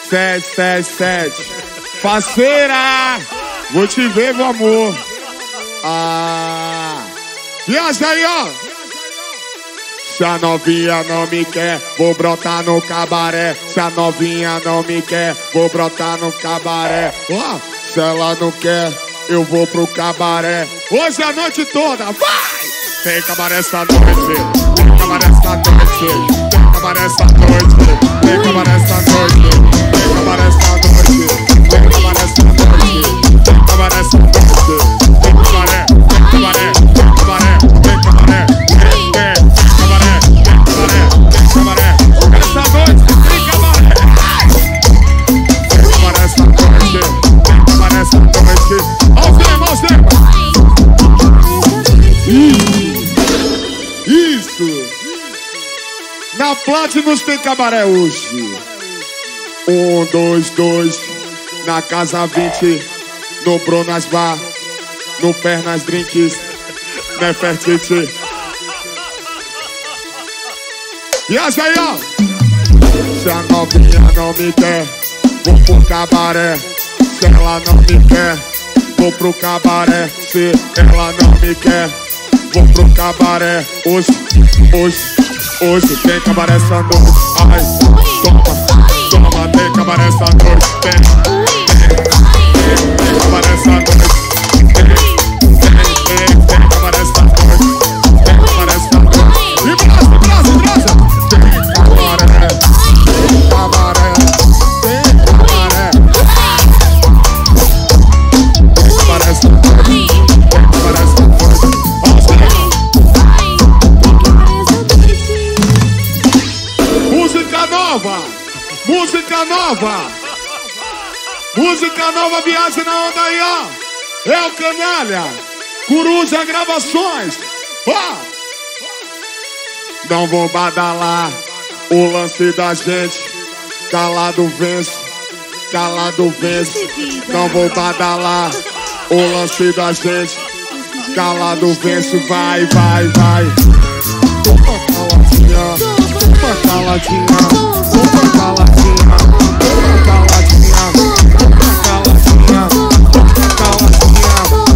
777. Parceira, vou te ver, meu amor. Viaja aí, ó. Se a novinha não me quer, vou brotar no cabaré. Se a novinha não me quer, vou brotar no cabaré. Se ela não quer, eu vou pro cabaré. Hoje a noite toda, vai! Tem cabaré essa noite, tem cabaré essa noite, tem cabaré essa noite, tem cabaré essa noite, tem cabaré essa noite, tem cabaré essa noite, tem cabaré essa noite, tem cabaré, tem cabaré, tem cabaré, tem cabaré, tem cabaré, tem cabaré, tem cabaré, essa noite tem cabaré. Tem cabaré essa noite, tem cabaré essa noite. Aos tempos. Isso! Na Platinum tem cabaré hoje. 1, 2, 2. Na Casa 20. No Brunas Bar. No Pernas Drinks. Nefertiti. Viaja aí, ó! Se a novinha não me quer, vou pro cabaré. Se ela não me quer, vou pro cabaré. Se ela não me quer, vou pro cabaré. Hoje tem cabaré essa noite. Ai, toma, tem cabaré essa noite. Tem cabaré essa noite. Tem cabaré essa noite. Tem cabaré essa noite. E brasa. Tem cabaré, tem cabaré, tem cabaré. Tem cabaré essa noite. Tem cabaré essa noite. Música nova, viagem na onda aí, ó. É o Canalha, Coruja Gravações. Não vou badalar o lance da gente. Calado vence, calado vence. Não vou badalar o lance da gente. Calado vence, vai. Toma caladinha, toma caladinha, toma caladinha, toma caladinha, toma caladinha, toma caladinha,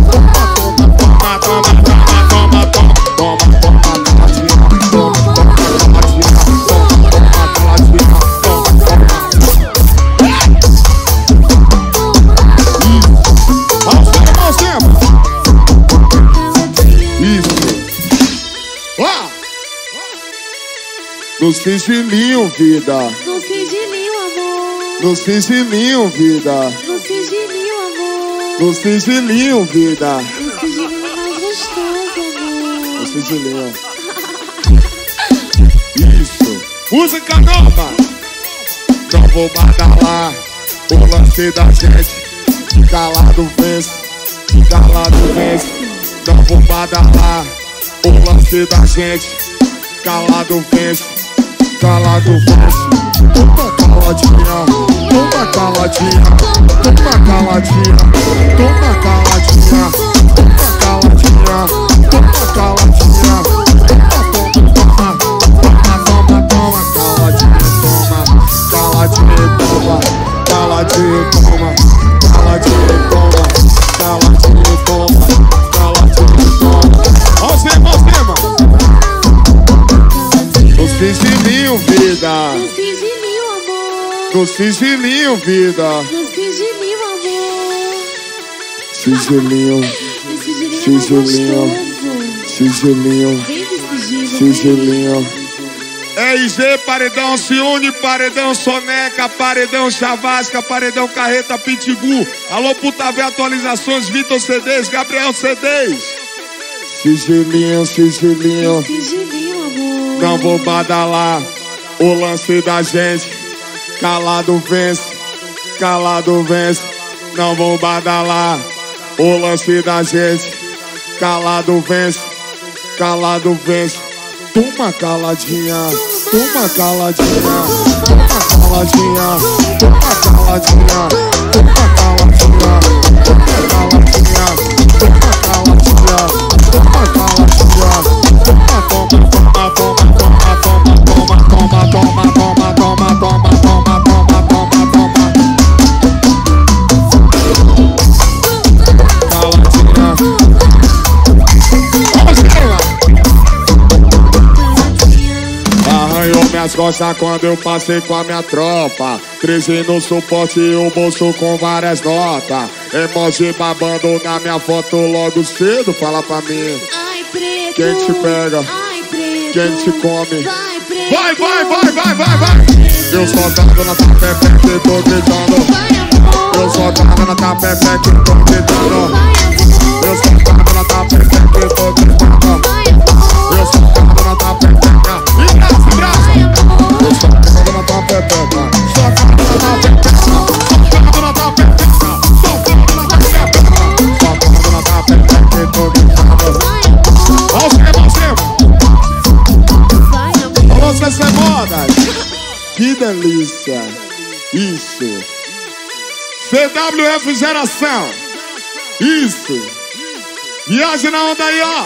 toma caladinha, no sigilinho, vida. No sigilinho, amor. No sigilinho, vida. No sigilinho, amor. No sigilinho, vida. No sigilinho mais gostoso, amor. No sigilinho. Isso. Música nova. Não vou badalar o lance da gente. Calado vence, calado vence. Não vou badalar o lance da gente. Calado vence, calado vence. Toma caladinha, toma caladinha, toma caladinha, toma caladinha, toma caladinha, toma caladinha, toma caladinha, caladinha, toma, caladinha, toma, caladinha, toma, caladinha, toma, caladinha, toma. Aos temas. No sigilinho, vida. No sigilinho, amor. No sigilinho, vida. No sigilinho, amor. Sigilinho. No sigilinho Sigilinho. mais gostoso. Sigilinho. Vem de sigilo. Sigilinho. RG, paredão Ciúne, paredão Soneca, paredão Chavasca, paredão Carreta Pitbull. Alô, puta véia, atualizações, Vitor CDs, Gabriel CDs. Sigilinho, sigilinho. Sigilinho, amor. Não vou badalar o lance da gente. Calado vence, calado vence. Não vou badalar o lance da gente. Calado vence, calado vence. Toma caladinha, toma caladinha, toma caladinha, toma caladinha, toma caladinha, toma caladinha, toma caladinha, toma caladinha, toma, toma, toma, toma, toma, toma, toma, toma, toma, toma, toma, toma, toma, toma, toma, toma. Arranhou minhas costas quando eu passei com a minha tropa. 13 no suporte e o bolso com várias notas. Emoji babando na minha foto logo cedo. Fala pra mim. Ai, preto. Quem te pega? Ai, preto. Quem te come? Vai, preto. Vai, vai, vai, vai, vai, vai. Eu só tava na tapepeca e tô gritando. Vai, amor. Eu só tava na tapepeca e tô gritando. Vai, amor. Eu só tava na tapepeca e tô gritando. Vai, amor. Eu só tava na tapepeca. E braço, e braço. Vai, amor. Eu só tava na tapepeca. Só tava na tapepeca. Só tava na tapepeca. Só tava na tapepeca. Só tava na tapepeca e tô gritando. Vai, amor. Ó o esquema, ó o esquema. Vai, amor. Alô, vocês são modas. Que delícia. Isso. CWF Geração. Isso. Viagem na onda aí, ó.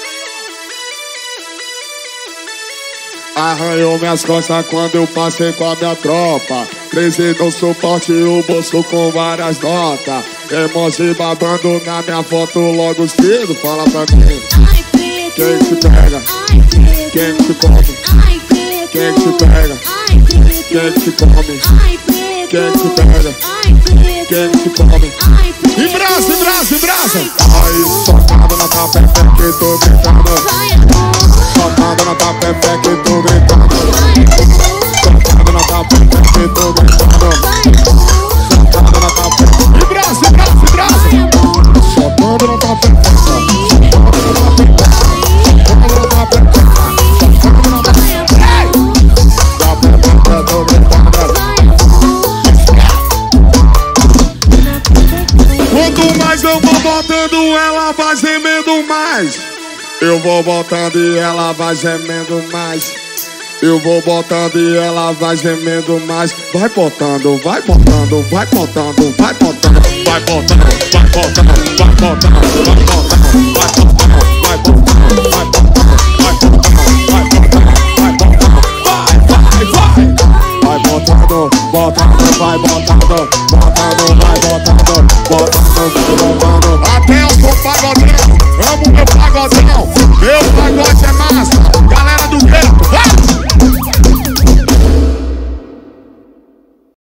Arranhou minhas costas quando eu passei com a minha tropa. 13 no suporte e o bolso com várias notas. Emoji babando na minha foto logo cedo. Fala pra mim. Ai, preto. Quem te pega? Ai, preto. Quem te come? Ai, preto. Quem te pega? Ai, preto. Quem te come? Ai, preto. Quem te pega? Ai, preto. Quem te come? Ai, preto. E braço, e braço, e braço. Aí, socado na tapepeca e tô gritando. Vai, amor. Socado na tapepeca e tô gritando. Vai, amor. Socado na tapepeca e tô gritando. Vai, amor. Socado na tapepeca. E braço, e braço, e braço. Vai, amor. Socado na tapepeca. Socado na tapepeca. Socado na tapepeca. Socado na tapepeca. Tapepeca, tô gritando. Quanto mais eu vou botando, ela vai gemendo mais. Eu vou botando e ela vai gemendo mais. Eu vou botando e ela vai gemendo mais. Vai botando, vai botando, vai botando, vai botando, vai botando, vai botando, vai botando, vai botando, vai botando, vai botando, vai botando, vai botando, vai botando, vai, vai. Vai botando, botando, vai botando, botando, vai botando, botando, vai botando. Até o som